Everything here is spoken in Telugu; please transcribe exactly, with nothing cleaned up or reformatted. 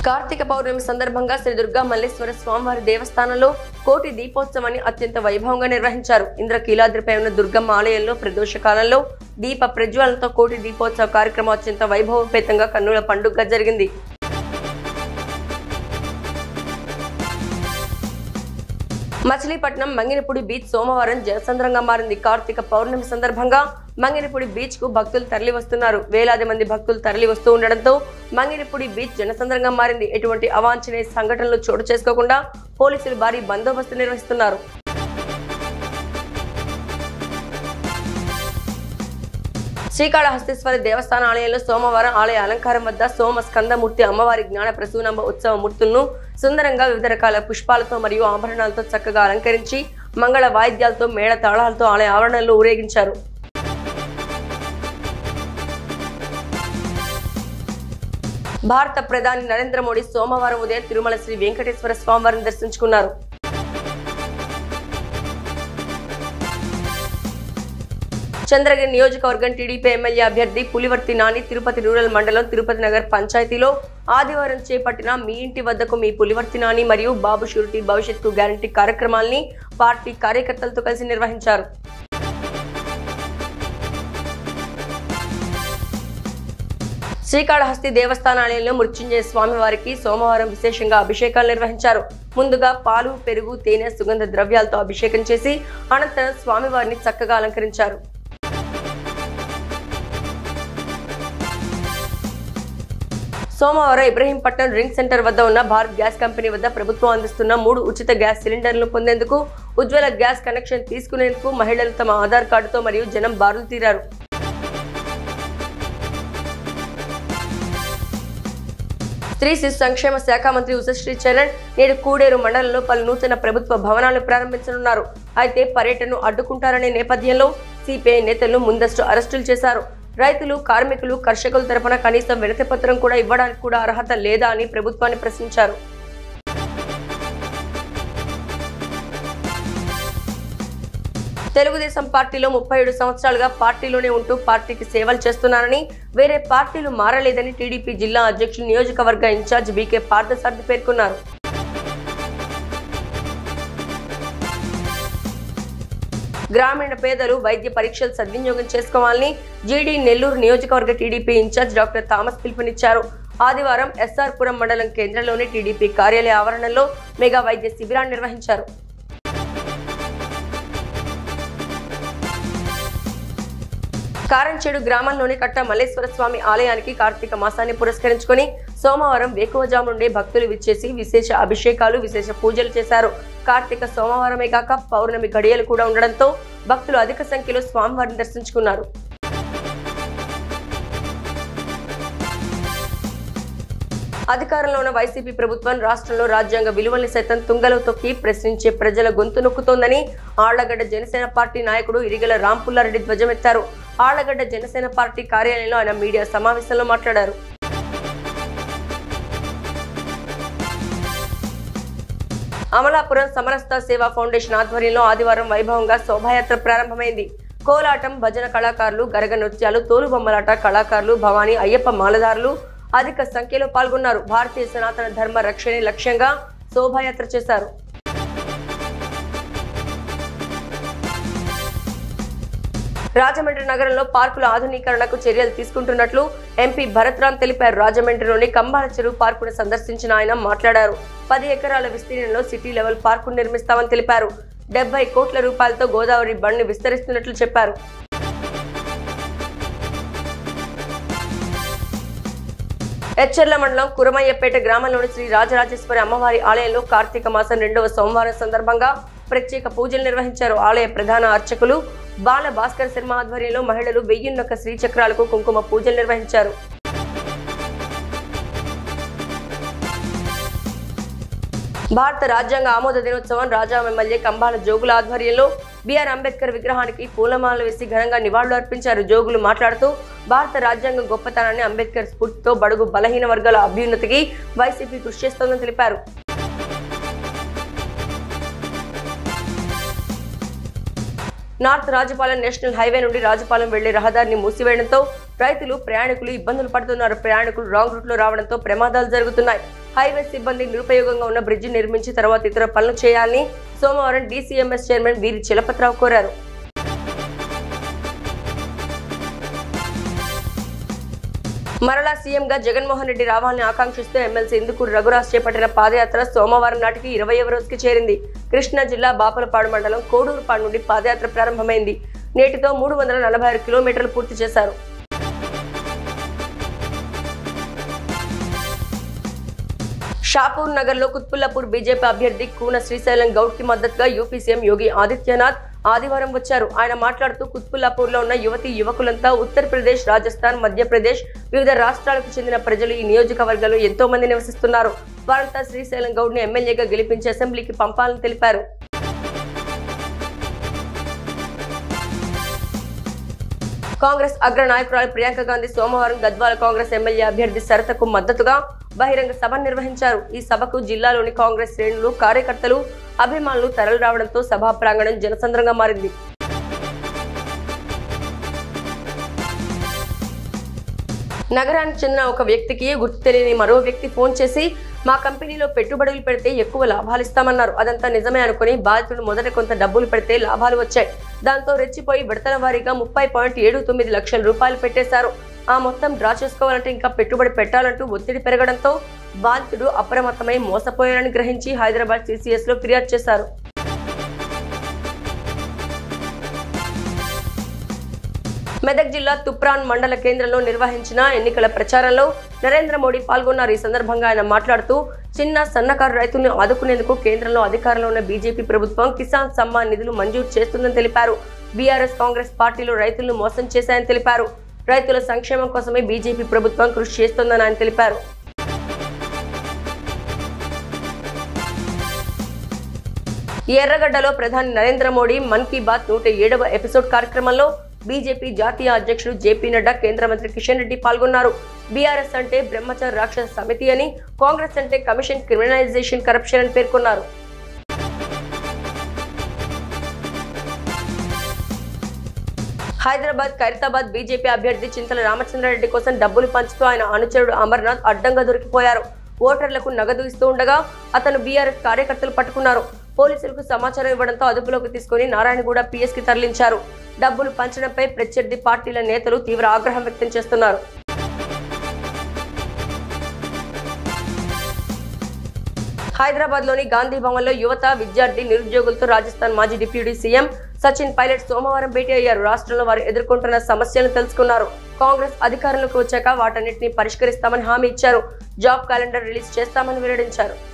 కార్తీక పౌర్ణమి సందర్భంగా శ్రీ దుర్గా మల్లేశ్వర స్వామివారి దేవస్థానంలో కోటి దీపోత్సవాన్ని అత్యంత వైభవంగా నిర్వహించారు. ఇంద్రకీలాద్రిపై ఉన్న దుర్గమ్మ ఆలయంలో ప్రదోష కాలంలో దీప ప్రజ్వలనతో కోటి దీపోత్సవ కార్యక్రమం అత్యంత వైభవపేతంగా కన్నుల పండుగగా జరిగింది. మచిలీపట్నం మంగినపూడి బీచ్ సోమవారం జనసంద్రంగా మారింది. కార్తీక పౌర్ణమి సందర్భంగా మంగినపూడి బీచ్ కు భక్తులు తరలి వస్తున్నారు. వేలాది మంది భక్తులు తరలి వస్తూ ఉండడంతో మంగినపూడి బీచ్ జనసంద్రంగా మారింది. ఎటువంటి అవాంఛనీయ సంఘటనలు చోటు చేసుకోకుండా పోలీసులు భారీ బందోబస్తు నిర్వహిస్తున్నారు. శ్రీకాళహస్తీశ్వర దేవస్థాన ఆలయంలో సోమవారం ఆలయ అలంకారం వద్ద సోమ స్కందమూర్తి అమ్మవారి జ్ఞాన ప్రసూనంబ ఉత్సవ మూర్తులను సుందరంగా వివిధ రకాల పుష్పాలతో మరియు ఆభరణాలతో చక్కగా అలంకరించి మంగళ వాయిద్యాలతో మేళ తాళాలతో ఆలయ ఆవరణలో ఊరేగించారు. భారత ప్రధాని నరేంద్ర మోడీ సోమవారం ఉదయం తిరుమల శ్రీ వెంకటేశ్వర స్వామివారిని దర్శించుకున్నారు. చంద్రగిరి నియోజకవర్గం టీడీపీ ఎమ్మెల్యే అభ్యర్థి పులివర్తి నాని తిరుపతి రూరల్ మండలం తిరుపతి నగర్ పంచాయతీలో ఆదివారం చేపట్టిన మీ ఇంటి వద్దకు మీ పులివర్తి నాని మరియు బాబు షూరిటీ భవిష్యత్తు గ్యారంటీ కార్యక్రమాల్ని పార్టీ కార్యకర్తలతో కలిసి నిర్వహించారు. శ్రీకాళహస్తి దేవస్థానాలయంలో మృత్యుంజయ స్వామి వారికి సోమవారం విశేషంగా అభిషేకాలు నిర్వహించారు. ముందుగా పాలు, పెరుగు, తేనె, సుగంధ ద్రవ్యాలతో అభిషేకం చేసి అనంతరం స్వామివారిని చక్కగా అలంకరించారు. సోమవారం ఇబ్రహీంపట్నం డ్రింక్ సెంటర్ వద్ద ఉన్న భారత్ గ్యాస్ కంపెనీ వద్ద ప్రభుత్వం అందిస్తున్న మూడు ఉచిత గ్యాస్ సిలిండర్లను పొందేందుకు, ఉజ్వల గ్యాస్ కనెక్షన్ తీసుకునేందుకు మహిళలు తమ ఆధార్ కార్డుతో మరియు జనం బారులు తీరారు. స్త్రీ శిశు సంక్షేమ శాఖ మంత్రి ఉషశ్రీ చరణ్ నేడు కూడేరు మండలంలో పలు నూతన ప్రభుత్వ భవనాలను ప్రారంభించనున్నారు. అయితే పర్యటనను అడ్డుకుంటారనే నేపథ్యంలో సిపిఐ నేతలను ముందస్తు అరెస్టులు చేశారు. రైతులు, కార్మికులు, కర్షకుల తరపున కనీసం వినతి పత్రం కూడా ఇవ్వడానికి కూడా అర్హత లేదా అని ప్రభుత్వాన్ని ప్రశ్నించారు. తెలుగుదేశం పార్టీలో ముప్పై ఏడు సంవత్సరాలుగా పార్టీలోనే ఉంటూ పార్టీకి సేవలు చేస్తున్నారని, వేరే పార్టీలు మారలేదని టీడీపీ జిల్లా అధ్యక్షులు, నియోజకవర్గ ఇన్ఛార్జ్ బీకే పార్థసారథి పేర్కొన్నారు. గ్రామీణ పేదలు వైద్య పరీక్షలు సద్వినియోగం చేసుకోవాలని జీడీ నెల్లూరు నియోజకవర్గ టీడీపీ ఇన్ఛార్జ్ డాక్టర్ థామస్ పిలుపునిచ్చారు. ఆదివారం ఎస్ఆర్ పురం మండలం కేంద్రంలోని టీడీపీ కార్యాలయ ఆవరణలో మెగా వైద్య శిబిరాన్ని నిర్వహించారు. కారంచేడు గ్రామంలోని కట్ట మల్లేశ్వర స్వామి ఆలయానికి కార్తీక మాసాన్ని పురస్కరించుకుని సోమవారం వేకువజాము నుండి భక్తులు విచ్చేసి విశేష అభిషేకాలు, విశేష పూజలు చేశారు. కార్తీక సోమవారమే కాక పౌర్ణమి గడియలు కూడా ఉండడంతో భక్తులు అధిక సంఖ్యలో స్వామివారిని దర్శించుకున్నారు. అధికారంలో ఉన్న వైసీపీ ప్రభుత్వం రాష్ట్రంలో రాజ్యాంగ విలువల్ని సైతం తుంగలో తొక్కి ప్రశ్నించే ప్రజల గొంతు నొక్కుతోందని ఆళ్లగడ్డ జనసేన పార్టీ నాయకుడు ఇరిగల రాంపుల్లారెడ్డి ధ్వజమెత్తారు. ఆళ్లగడ్డ జనసేన పార్టీ కార్యాలయంలో ఆయన మీడియా సమావేశంలో మాట్లాడారు. అమలాపురం సమరస్త సేవా ఫౌండేషన్ ఆధ్వర్యంలో ఆదివారం వైభవంగా శోభాయాత్ర ప్రారంభమైంది. కోలాటం, భజన కళాకారులు, గరగ నృత్యాలు, తోలుబొమ్మలాట కళాకారులు, భవానీ అయ్యప్ప మాలదారులు అధిక సంఖ్యలో పాల్గొన్నారు. భారతీయ సనాతన ధర్మ రక్షణే లక్ష్యంగా శోభాయాత్ర చేశారు. రాజమండ్రి నగరంలో పార్కుల ఆధునీకరణకు చర్యలు తీసుకుంటున్నట్లు ఎంపీ భరత్రామ్ తెలిపారు. రాజమండ్రిలోని కంబాల చెరువు పార్కును సందర్శించిన ఆయన మాట్లాడారు. పది ఎకరాల విస్తీర్ణంలో సిటీ లెవెల్ పార్కును నిర్మిస్తామని తెలిపారు. డెబ్బై కోట్ల రూపాయలతో గోదావరి బండ్ని విస్తరిస్తున్నట్లు చెప్పారు. ఎచ్చెర్ల మండలం కురమయ్యపేట గ్రామంలోని శ్రీ రాజరాజేశ్వరి అమ్మవారి ఆలయంలో కార్తీక మాసం రెండవ సోమవారం సందర్భంగా ప్రత్యేక పూజలు నిర్వహించారు. ఆలయ ప్రధాన అర్చకులు బాల భాస్కర్ శర్మ ఆధ్వర్యంలో మహిళలు వెయ్యిన్నొక్క శ్రీచక్రాలకు కుంకుమ పూజలు నిర్వహించారు. భారత రాజ్యాంగ ఆమోద దినోత్సవం రాజాం ఎమ్మెల్యే కంబాల జోగుల ఆధ్వర్యంలో బిఆర్ అంబేద్కర్ విగ్రహానికి పూలమాలలు వేసి ఘనంగా నివాళులు అర్పించారు. జోగులు మాట్లాడుతూ భారత రాజ్యాంగం గొప్పతనాన్ని, అంబేద్కర్ స్ఫూర్తితో బడుగు బలహీన వర్గాల అభ్యున్నతికి వైసీపీ కృషి చేస్తోందని తెలిపారు. నార్త్ రాజపాలెం నేషనల్ హైవే నుండి రాజపాలెం వెళ్లే రహదారిని మూసివేయడంతో రైతులు ప్రయాణికులు ఇబ్బందులు పడుతున్నారు. ప్రయాణికులు రాంగ్ రూట్ లో రావడంతో ప్రమాదాలు జరుగుతున్నాయి. హైవే సిబ్బంది నిరుపయోగంగా ఉన్న బ్రిడ్జి నిర్మించి తర్వాత ఇతర పనులు చేయాలని సోమవారం డీసీఎంఎస్ చైర్మన్ వీరి చలపతిరావు కోరారు. మరలా సీఎంగా జగన్మోహన్ రెడ్డి రావాలని ఆకాంక్షిస్తూ ఎమ్మెల్సీ ఇందుకూరు రఘురాజ్ చేపట్టిన పాదయాత్ర సోమవారం నాటికి ఇరవైవ రోజుకి చేరింది. కృష్ణా జిల్లా బాపలపాడు మండలం కోడూరుపాడు నుండి పాదయాత్ర ప్రారంభమైంది. నేటితో మూడు వందల నలభై ఆరు కిలోమీటర్లు పూర్తి చేశారు. షాపూర్ నగర్ లో కుత్బుల్లాపూర్ బీజేపీ అభ్యర్థి కూన శ్రీశైలం గౌడ్ కి మద్దతుగా యూపీ సీఎం యోగి ఆదిత్యనాథ్ ఆదివారం వచ్చారు. ఆయన మాట్లాడుతూ కుత్బుల్లాపూర్ లో ఉన్న యువతి యువకులంతా ఉత్తరప్రదేశ్, రాజస్థాన్, మధ్యప్రదేశ్ వివిధ రాష్ట్రాలకు చెందిన ప్రజలు ఈ నియోజకవర్గంలో ఎంతో మంది నివసిస్తున్నారు. వారంతా శ్రీశైలం గౌడ్ ని ఎమ్మెల్యేగా గెలిపించి అసెంబ్లీకి పంపాలని తెలిపారు. కాంగ్రెస్ అగ్ర నాయకురాలు ప్రియాంక గాంధీ సోమవారం గద్వాల కాంగ్రెస్ ఎమ్మెల్యే అభ్యర్థి సరితకు మద్దతుగా బహిరంగ సభ నిర్వహించారు. ఈ సభకు జిల్లాలోని కాంగ్రెస్ శ్రేణులు, కార్యకర్తలు, అభిమానులు తరలి రావడంతో సభా ప్రాంగణం జనసంద్రంగా మారింది. నగరానికి చెందిన ఒక వ్యక్తికి గుర్తు తెలియని మరో వ్యక్తి ఫోన్ చేసి మా కంపెనీలో పెట్టుబడులు పెడితే ఎక్కువ లాభాలు ఇస్తామన్నారు. అదంతా నిజమే అనుకుని బాధితుడు మొదట కొంత డబ్బులు పెడితే లాభాలు వచ్చాయి. దాంతో రెచ్చిపోయి విడతల వారీగా ముప్పై పాయింట్ ఏడు తొమ్మిది లక్షల రూపాయలు పెట్టేశారు. ఆ మొత్తం డ్రా చేసుకోవాలంటే ఇంకా పెట్టుబడి పెట్టాలంటూ ఒత్తిడి పెరగడంతో బాధితుడు అప్రమత్తమై మోసపోయారని గ్రహించి హైదరాబాద్ సీసీఎస్ లో ఫిర్యాదు చేశారు. మెదక్ జిల్లా తుప్రాన్ మండల కేంద్రంలో నిర్వహించిన ఎన్నికల ప్రచారంలో నరేంద్ర మోడీ పాల్గొన్నారు. ఈ సందర్భంగా ఆయన మాట్లాడుతూ చిన్న సన్నకారు రైతులను ఆదుకునేందుకు కేంద్రంలో అధికారంలో ఉన్న బీజేపీ ప్రభుత్వం కిసాన్ సమ్మాన్ నిధులు మంజూరు చేస్తుందని తెలిపారు. బీఆర్ఎస్ కాంగ్రెస్ పార్టీలు రైతులను మోసం చేశాయని తెలిపారు. రైతుల సంక్షేమం కోసమే బీజేపీ ప్రభుత్వం కృషి చేస్తోందని ఆయన తెలిపారు. ఎర్రగడ్డలో ప్రధాని నరేంద్ర మోడీ మన్ కీ బాత్ నూట ఏడవ ఎపిసోడ్ కార్యక్రమంలో బీజేపీ జాతీయ అధ్యక్షుడు జేపీ నడ్డా, కేంద్ర మంత్రి కిషన్ రెడ్డి పాల్గొన్నారు. బీఆర్ఎస్ అంటే బ్రహ్మచర్ రాక్షస సమితి అని, కాంగ్రెస్ అంటే కమిషన్ క్రిమినలైజేషన్ కరప్షన్ అని పేర్కొన్నారు. హైదరాబాద్ ఖైరతాబాద్ బీజేపీ అభ్యర్థి చింతల రామచంద్రారెడ్డి కోసం డబ్బులు పంచుతూ ఆయన అనుచరుడు అమర్నాథ్ అడ్డంగా దొరికిపోయారు. ఓటర్లకు నగదు ఇస్తూ ఉండగా అతను బీఆర్ఎస్ కార్యకర్తలు పట్టుకున్నారు. పోలీసులకు సమాచారం ఇవ్వడంతో అదుపులోకి తీసుకుని నారాయణగూడ పీఎస్ కి తరలించారు. డబ్బులు పంచడంపై ప్రత్యర్థి పార్టీల నేతలు తీవ్ర ఆగ్రహం వ్యక్తం చేస్తున్నారు. హైదరాబాద్ లోని గాంధీ భవన్ లో యువత, విద్యార్థి, నిరుద్యోగులతో రాజస్థాన్ మాజీ డిప్యూటీ సీఎం సచిన్ పైలట్ సోమవారం భేటీ అయ్యారు. రాష్ట్రంలో వారు ఎదుర్కొంటున్న సమస్యలను తెలుసుకున్నారు. కాంగ్రెస్ అధికారంలోకి వచ్చాక వాటన్నిటిని పరిష్కరిస్తామని హామీ ఇచ్చారు. జాబ్ క్యాలెండర్ రిలీజ్ చేస్తామని వెల్లడించారు.